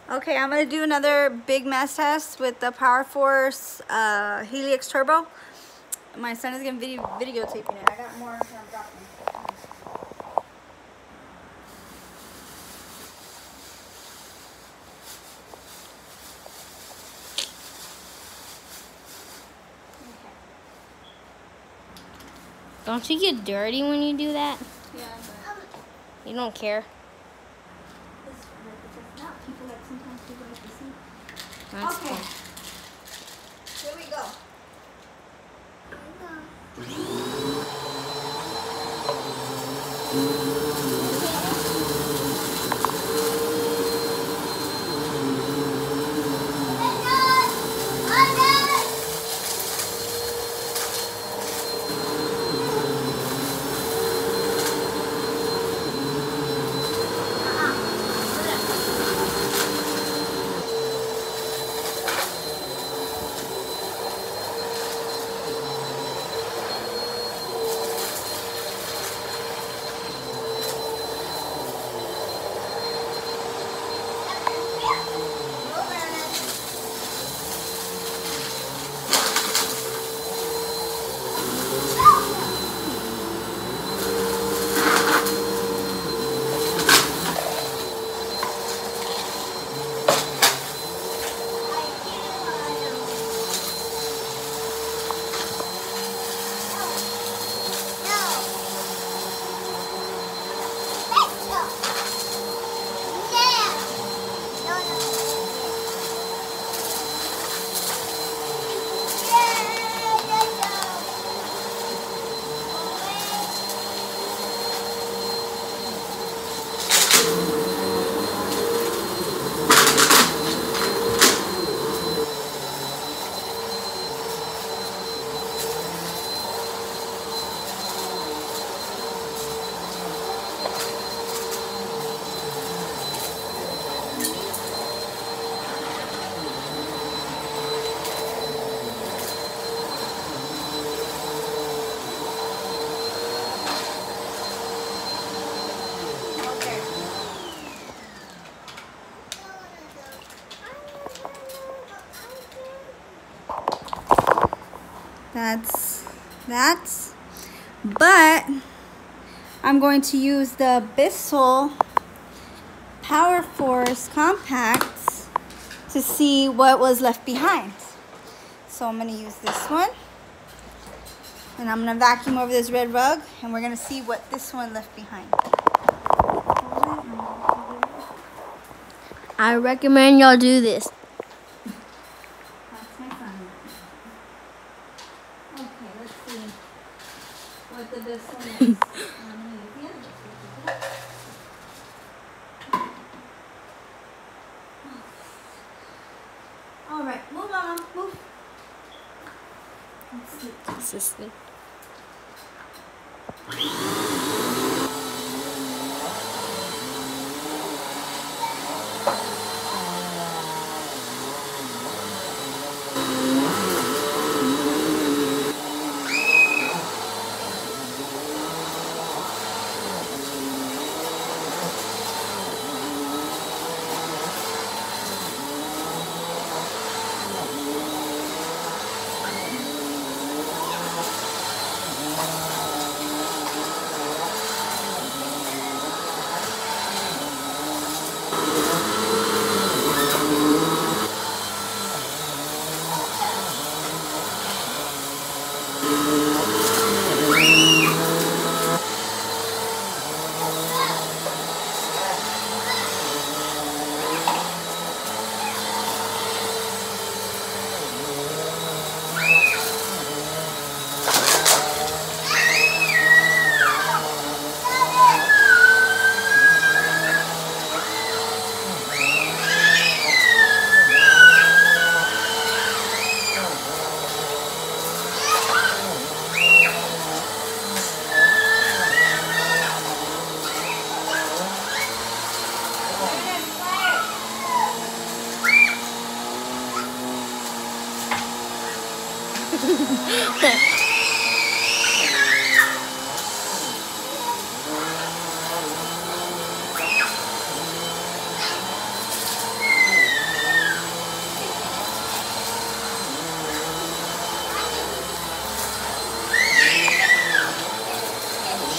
Okay, I'm gonna do another big mass test with the Power Force Helix Turbo. My son is gonna videotaping it. I got more and I'm dropping. Don't you get dirty when you do that? Yeah, You don't care. That's okay. cool. Here we go. That's but I'm going to use the Bissell Power Force Compacts to see what was left behind. So I'm going to use this one and I'm going to vacuum over this red rug and we're going to see what this one left behind. I recommend y'all do this. That's my son. Okay, let's see what the Bissell is. All right, move, Mama, move. Let's see. Consistent.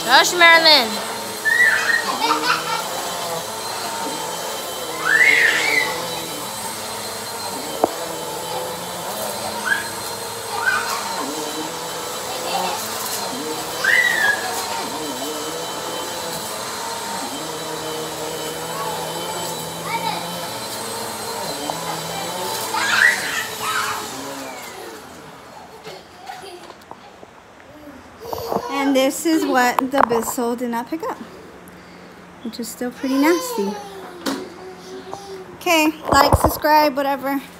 Hush, Marilyn. And this is what the Bissell did not pick up, which is still pretty nasty. Okay, like, subscribe, whatever.